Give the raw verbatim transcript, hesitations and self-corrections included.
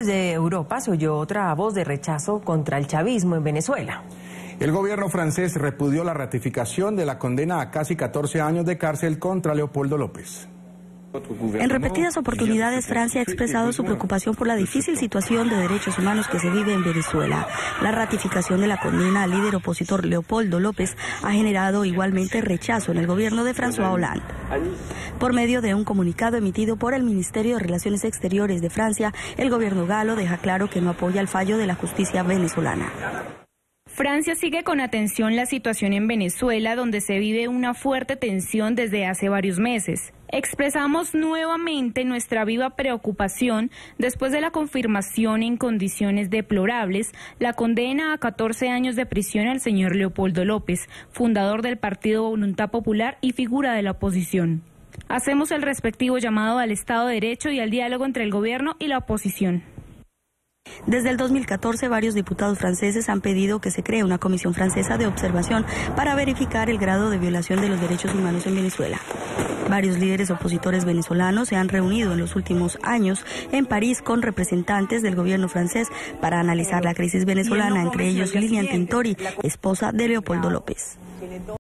De Europa se oyó otra voz de rechazo contra el chavismo en Venezuela. El gobierno francés repudió la ratificación de la condena a casi catorce años de cárcel contra Leopoldo López. En repetidas oportunidades, Francia ha expresado su preocupación por la difícil situación de derechos humanos que se vive en Venezuela. La ratificación de la condena al líder opositor Leopoldo López ha generado igualmente rechazo en el gobierno de François Hollande. Por medio de un comunicado emitido por el Ministerio de Relaciones Exteriores de Francia, el gobierno galo deja claro que no apoya el fallo de la justicia venezolana. Francia sigue con atención la situación en Venezuela, donde se vive una fuerte tensión desde hace varios meses. Expresamos nuevamente nuestra viva preocupación después de la confirmación en condiciones deplorables la condena a catorce años de prisión al señor Leopoldo López, fundador del Partido Voluntad Popular y figura de la oposición. Hacemos el respectivo llamado al Estado de Derecho y al diálogo entre el gobierno y la oposición. Desde el dos mil catorce, varios diputados franceses han pedido que se cree una comisión francesa de observación para verificar el grado de violación de los derechos humanos en Venezuela. Varios líderes opositores venezolanos se han reunido en los últimos años en París con representantes del gobierno francés para analizar la crisis venezolana, entre ellos Lilian Tintori, esposa de Leopoldo López.